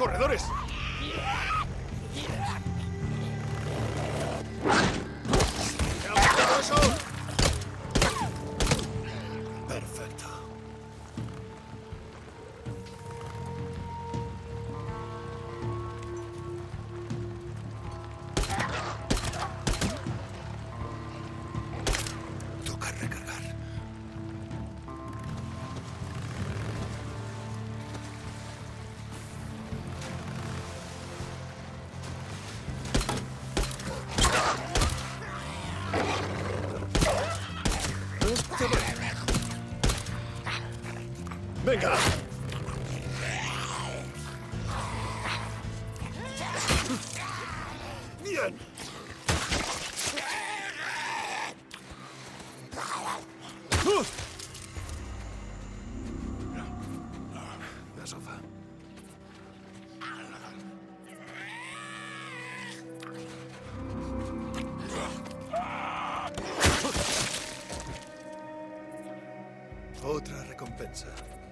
corredores! ¡Cuidado, eso! Perfecto. Toca recargar. ¡Venga! ¡Bien! La sofa. Otra recompensa.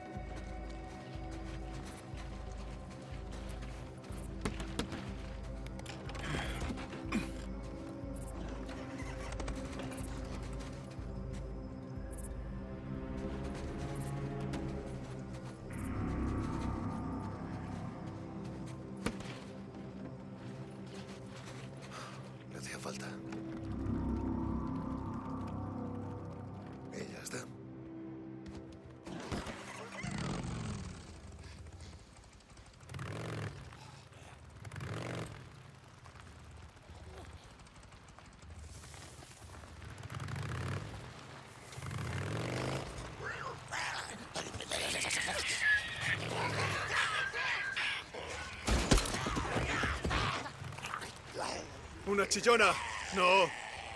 Le hacía falta. Y ya está. ¡Una chillona! ¡No!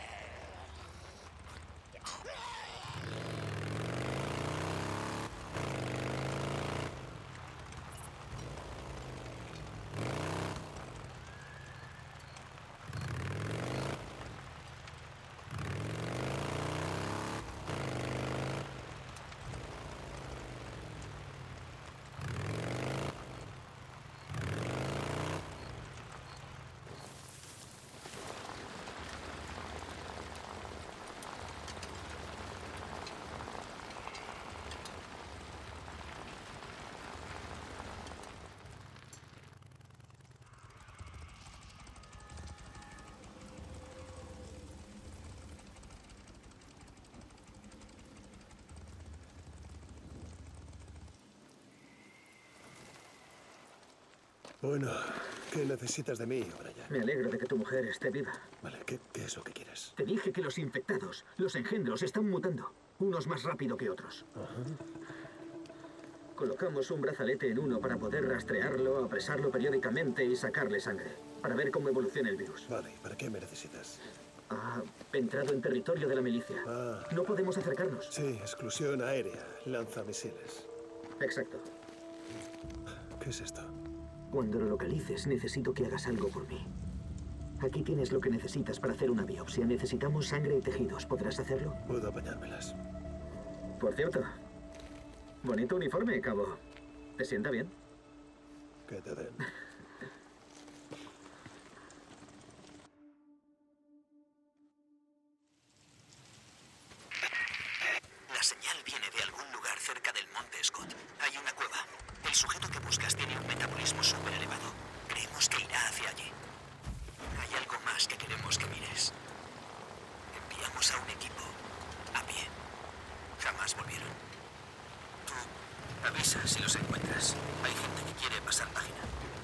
Bueno, ¿qué necesitas de mí, Brian? Me alegro de que tu mujer esté viva. Vale, ¿qué es lo que quieres? Te dije que los infectados, los engendros, están mutando. Unos más rápido que otros. Colocamos un brazalete en uno para poder rastrearlo, apresarlo periódicamente y sacarle sangre. Para ver cómo evoluciona el virus. Vale, ¿para qué me necesitas? Ha entrado en territorio de la milicia. No podemos acercarnos. Sí, exclusión aérea. Lanzamisiles. Exacto. ¿Qué es esto? Cuando lo localices, necesito que hagas algo por mí. Aquí tienes lo que necesitas para hacer una biopsia. Necesitamos sangre y tejidos. ¿Podrás hacerlo? Puedo apañármelas. Por cierto, bonito uniforme, cabo. ¿Te sienta bien? Que te den. La señal viene de algún lugar cerca del monte Scott. Hay una cueva. El sujeto que buscas tiene un metabolismo súper elevado. Creemos que irá hacia allí. Hay algo más que queremos que mires. Enviamos a un equipo a pie. Jamás volvieron. Tú avisa si los encuentras. Hay gente que quiere pasar página.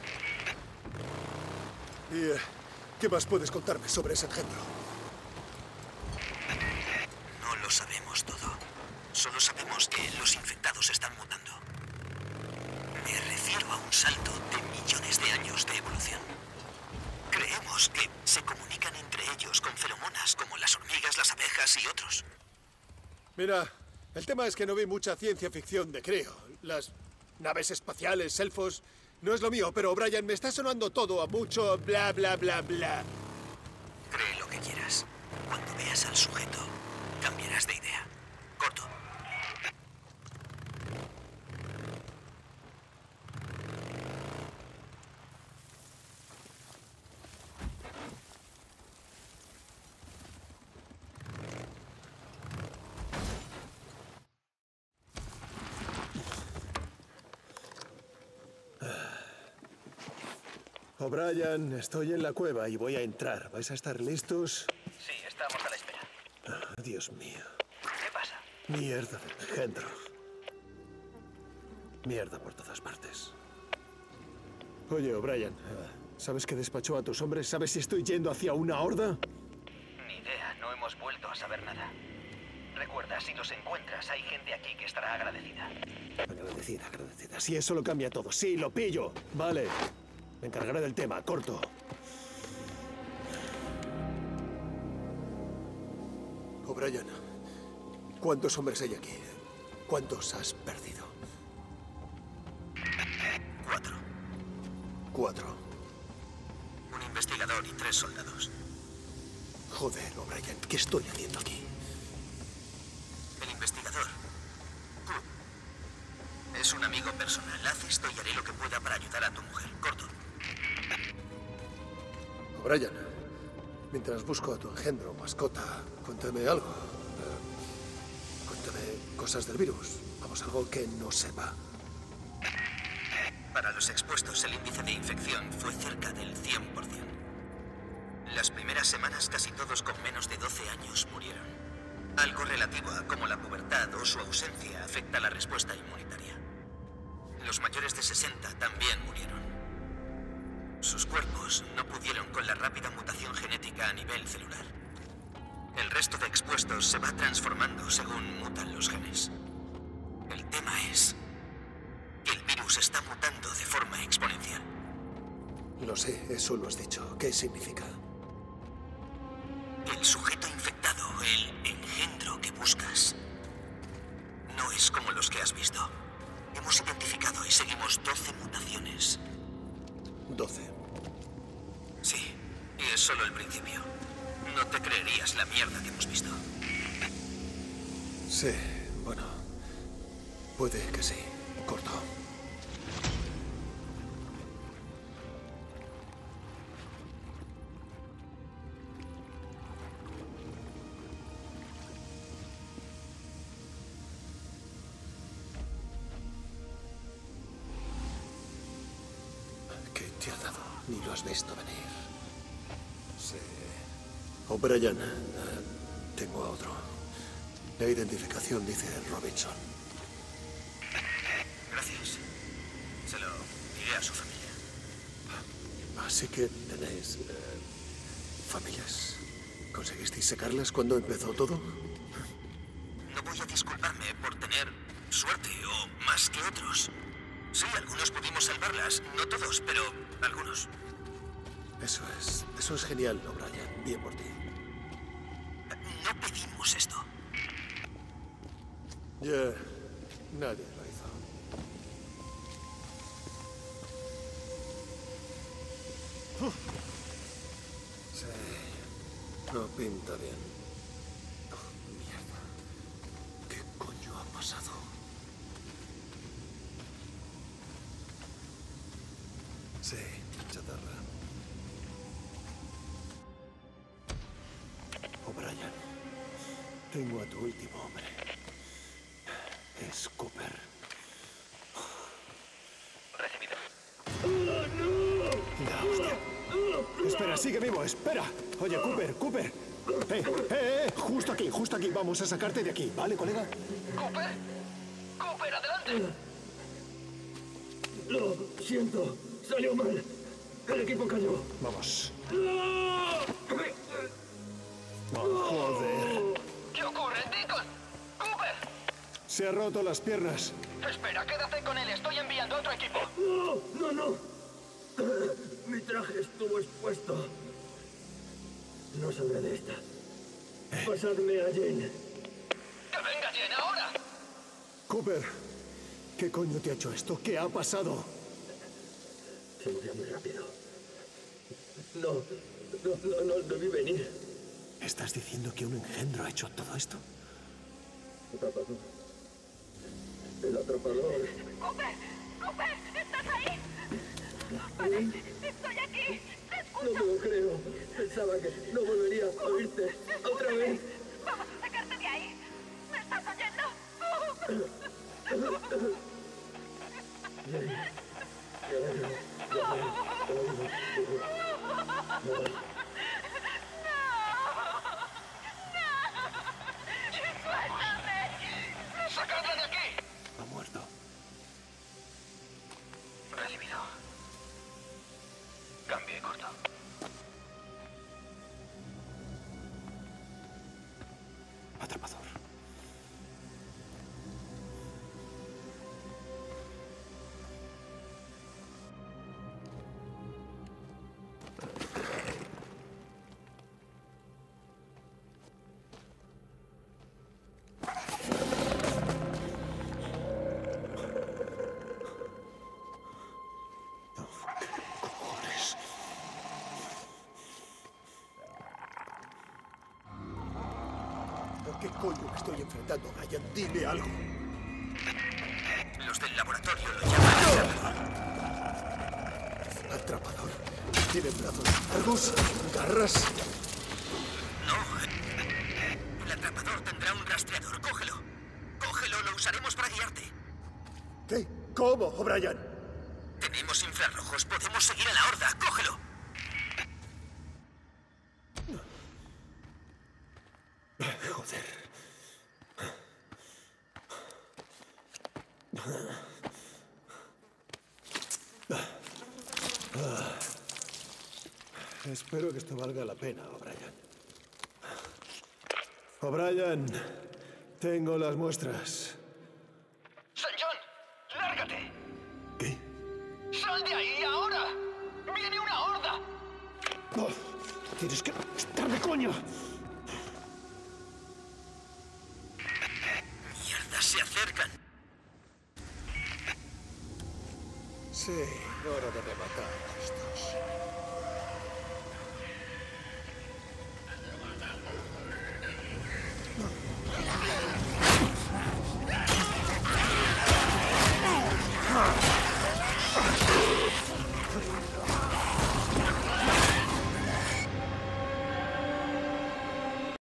¿Y qué más puedes contarme sobre ese engendro? No lo sabemos todo. Solo sabemos que los infectados están mutando. Me refiero a un salto de millones de años de evolución. Creemos que se comunican entre ellos con feromonas como las hormigas, las abejas y otros. Mira, el tema es que no vi mucha ciencia ficción de Creo. Las naves espaciales, elfos, no es lo mío, pero Brian, me está sonando todo a mucho bla bla bla bla. Cree lo que quieras. Cuando veas al sujeto, cambiarás de idea. Corto. O'Brien, estoy en la cueva y voy a entrar. ¿Vais a estar listos? Sí, estamos a la espera. Ah, Dios mío. ¿Qué pasa? Mierda de engendro. Mierda por todas partes. Oye, O'Brien, ¿sabes que despachó a tus hombres? ¿Sabes si estoy yendo hacia una horda? Ni idea, no hemos vuelto a saber nada. Recuerda, si los encuentras, hay gente aquí que estará agradecida. Agradecida, agradecida. Sí, eso lo cambia todo. Sí, lo pillo. Vale. Me encargaré del tema. Corto. O'Brien, ¿cuántos hombres hay aquí? ¿Cuántos has perdido? 4. 4. Un investigador y 3 soldados. Joder, O'Brien, ¿qué estoy haciendo aquí? El investigador. Es un amigo personal. Haz esto y haré lo que pueda para ayudar a tu mujer. Corto. O'Brien, mientras busco a tu engendro, mascota, cuéntame algo. Cuéntame cosas del virus. Vamos, algo que no sepa. Para los expuestos, el índice de infección fue cerca del 100%. Las primeras semanas, casi todos con menos de 12 años murieron. Algo relativo a cómo la pubertad o su ausencia afecta la respuesta inmunitaria. Los mayores de 60 también murieron. Sus cuerpos no pudieron con la rápida mutación genética a nivel celular. El resto de expuestos se va transformando según mutan los genes. El tema es que el virus está mutando de forma exponencial. Lo sé, eso lo has dicho. ¿Qué significa? El sujeto infectado, el engendro que buscas, no es como los que has visto. Hemos identificado y seguimos 12 mutaciones. 12. Sí, y es solo el principio. No te creerías la mierda que hemos visto. Sí, bueno. Puede que sí. Corto. ¿Qué te ha dado? Ni lo has visto venir. Sí. O'Brien, tengo a otro. La identificación dice Robinson. Gracias. Se lo diré a su familia. Así que tenéis familias. ¿Conseguisteis sacarlas cuando empezó todo? No voy a disculparme por tener suerte o más que otros. Sí, algunos pudimos salvarlas. No todos, pero algunos. Eso es genial, O'Brien. Bien por ti. No pedimos esto. Ya, nadie lo hizo. Sí, no pinta bien. Oh, mierda. ¿Qué coño ha pasado? Sí, chatarra. O'Brien, tengo a tu último hombre. Es Cooper. Recibido. La hostia. Espera, sigue vivo, espera. Oye, Cooper. Justo aquí. Vamos a sacarte de aquí, ¿vale, colega? ¡Cooper, adelante! Lo siento, salió mal. El equipo cayó. Vamos. Oh, joder. ¿Qué ocurre, Deacon? ¡Cooper! Se ha roto las piernas. Espera, quédate con él. Estoy enviando a otro equipo. No. Mi traje estuvo expuesto. No saldré de esta. Pasadme a Jane. ¡Que venga Jen ahora! Cooper, ¿qué coño te ha hecho esto? ¿Qué ha pasado? Se murió muy rápido. No debí venir. ¿Estás diciendo que un engendro ha hecho todo esto? Atrapador. El atrapador. ¡Cooper! ¿Estás ahí? Vale, estoy aquí. Te escucho. No me lo creo. Pensaba que no volvería a oírte otra vez. Vamos a sacarte de ahí. ¿Me estás oyendo? atrapador. ¿A qué coño me estoy enfrentando, Brian? Dime algo. Los del laboratorio lo llaman Atrapador. Tiene brazos largos, garras. No. El atrapador tendrá un rastreador. Cógelo. Cógelo, lo usaremos para guiarte. ¿Qué? ¿Cómo, O'Brien? Tenemos infrarrojos. Podemos seguir a la horda. Cógelo. Joder. Espero que esto valga la pena, O'Brien. O'Brien, tengo las muestras. St. John, lárgate. ¿Qué? ¡Sal de ahí ahora! ¡Viene una horda! No, tienes que estarme, coño. ¡Mierda, se acercan! Sí, hora de rematar a estos.